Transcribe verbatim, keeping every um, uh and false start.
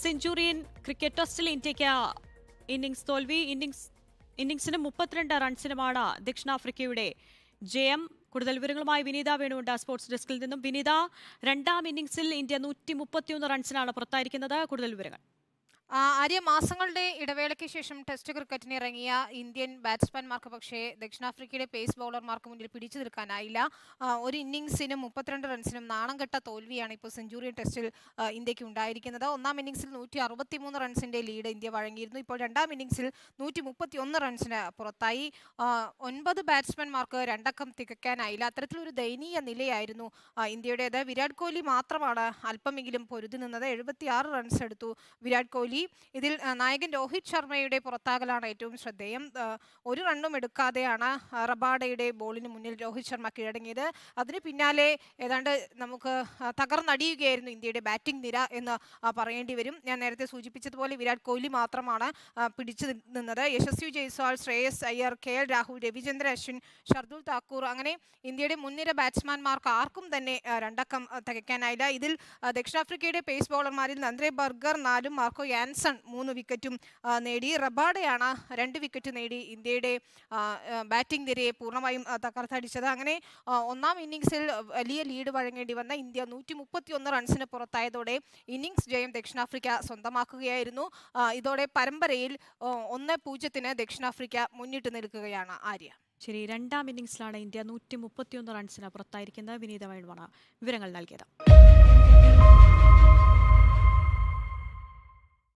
Centurion cricket ടെസ്റ്റിൽ ഇന്ത്യയ്ക്ക് innings തോൽവി. ഇന്നിംഗ്സ് ഇന്നിംഗ്സിന് മുപ്പത്തിരണ്ട് റൺസിനുമാണ് ദക്ഷിണാഫ്രിക്കയുടെ ജയം. കൂടുതൽ വിവരങ്ങളുമായി വിനീത വേണുണ്ട് സ്പോർട്സ് ഡെസ്കിൽ നിന്നും. വിനീത, രണ്ടാം ഇന്നിംഗ്സിൽ ഇന്ത്യ നൂറ്റി മുപ്പത്തിയൊന്ന് റൺസിനാണ് പുറത്തായിരിക്കുന്നത്. കൂടുതൽ വിവരങ്ങൾ. ആര്യ, മാസങ്ങളുടെ ഇടവേളയ്ക്ക് ശേഷം ടെസ്റ്റ് ക്രിക്കറ്റിന് ഇറങ്ങിയ ഇന്ത്യൻ ബാറ്റ്സ്മാൻമാർക്ക് പക്ഷേ ദക്ഷിണാഫ്രിക്കയുടെ പേസ് ബൗളർമാർക്ക് മുന്നിൽ പിടിച്ചു നിൽക്കാനായില്ല. ഒരു ഇന്നിംഗ്സിനും മുപ്പത്തിരണ്ട് റൺസിനും നാണം കെട്ട തോൽവിയാണ് ഇപ്പോൾ സെഞ്ചുറിയൻ ടെസ്റ്റിൽ ഇന്ത്യക്ക് ഉണ്ടായിരിക്കുന്നത്. ഒന്നാം ഇന്നിംഗ്സിൽ നൂറ്റി അറുപത്തി മൂന്ന് റൺസിന്റെ ലീഡ് ഇന്ത്യ വഴങ്ങിയിരുന്നു. ഇപ്പോൾ രണ്ടാം ഇന്നിംഗ്സിൽ നൂറ്റി മുപ്പത്തി ഒന്ന് റൺസിന് പുറത്തായി. ഒൻപത് ബാറ്റ്സ്മാൻമാർക്ക് രണ്ടക്കം തികയ്ക്കാനായില്ല. അത്തരത്തിലൊരു ദയനീയ നിലയായിരുന്നു ഇന്ത്യയുടേത്. വിരാട് കോഹ്ലി മാത്രമാണ് അല്പമെങ്കിലും പൊരുതി നിന്നത്. എഴുപത്തി ആറ് റൺസ് എടുത്തു വിരാട് കോഹ്ലി. ഇതിൽ നായകൻ രോഹിത് ശർമ്മയുടെ പുറത്താകലാണ് ഏറ്റവും ശ്രദ്ധേയം. ഒരു റണ്ണും എടുക്കാതെയാണ് റബാഡയുടെ ബോളിന് മുന്നിൽ രോഹിത് ശർമ്മ കീഴടങ്ങിയത്. അതിന് പിന്നാലെ ഏതാണ്ട് നമുക്ക് തകർന്നടിയുകയായിരുന്നു ഇന്ത്യയുടെ ബാറ്റിംഗ് നിര എന്ന് പറയേണ്ടി വരും. ഞാൻ നേരത്തെ സൂചിപ്പിച്ചതുപോലെ വിരാട് കോഹ്ലി മാത്രമാണ് പിടിച്ചു നിന്നത്. യശസ്വി ജയ്സ്വാൾ, ശ്രേയസ് അയ്യർ, കെ എൽ രാഹുൽ, രവിചന്ദ്ര അശ്വിൻ, ഷർദുൽ താക്കൂർ, അങ്ങനെ ഇന്ത്യയുടെ മുൻനിര ബാറ്റ്സ്മാൻമാർക്ക് ആർക്കും തന്നെ രണ്ടക്കം തികയ്ക്കാനായില്ല. ഇതിൽ ദക്ഷിണാഫ്രിക്കയുടെ പേസ് ബൗളർമാരിൽ നന്ദ്രെ ബർഗർ നാലും മാർക്കോ യാൻസൺ മൂന്ന് വിക്കറ്റും നേടി. റബാഡയാണ് രണ്ട് വിക്കറ്റ് നേടി ഇന്ത്യയുടെ ബാറ്റിംഗ് നിരയെ പൂർണ്ണമായും തകർത്തടിച്ചത്. അങ്ങനെ ഒന്നാം ഇന്നിംഗ്സിൽ വലിയ ലീഡ് വഴങ്ങേണ്ടി വന്ന ഇന്ത്യ നൂറ്റി മുപ്പത്തി ഒന്ന് റൺസിന് പുറത്തായതോടെ ഇന്നിംഗ്സ് ജയം ദക്ഷിണാഫ്രിക്ക സ്വന്തമാക്കുകയായിരുന്നു. ഇതോടെ പരമ്പരയിൽ ഒന്ന് പൂജ്യത്തിന് ദക്ഷിണാഫ്രിക്ക മുന്നിട്ട് നിൽക്കുകയാണ്. ആര്യ, ശരി, രണ്ടാം ഇന്നിംഗ്സിലാണ് ഇന്ത്യ നൂറ്റി മുപ്പത്തിയൊന്ന് റൺസിന് പുറത്തായിരിക്കുന്നത്. വിനീത വേണുവാണ് വിവരങ്ങൾ നൽകിയത്.